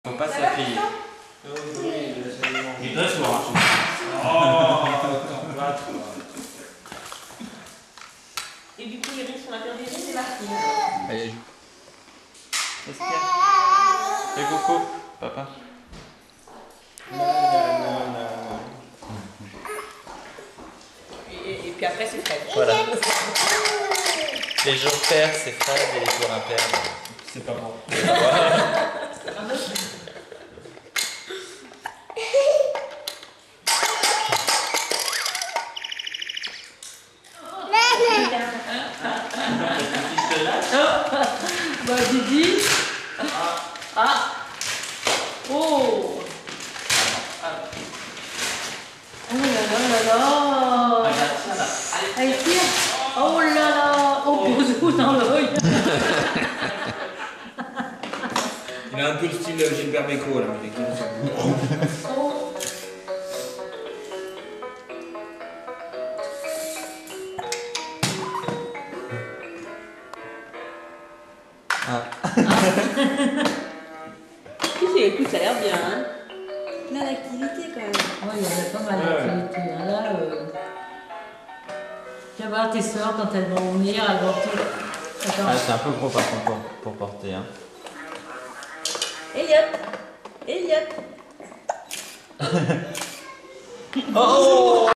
Faut pas s'appuyer. Il est très sourd. Oh, t'en plâtre. Et du coup, les risques sont interdits, c'est parti. Allez, joue. Qu'est-ce qu'il y a? Fais coucou, papa. Et puis après, c'est Fred. Voilà. Les jours pairs, c'est Fred, et les jours impairs, C'est pas bon. Bah, Didi. Ah. Oh. Oh là là là là. Elle tire. Oh là là. Oh, bisous dans l'œil. Il a un peu le style Gilbert Bécaud là. Il est comme ça. Oh. Écoute, ça a l'air bien, hein. Plein d'activités quand même. Ouais, il y avait pas mal d'activités. Là, tu vas voir tes soeurs quand elles vont venir, elles vont tout. Attends. Ah, c'est un peu gros par contre pour porter. Hein. Elliot. Elliot. Oh!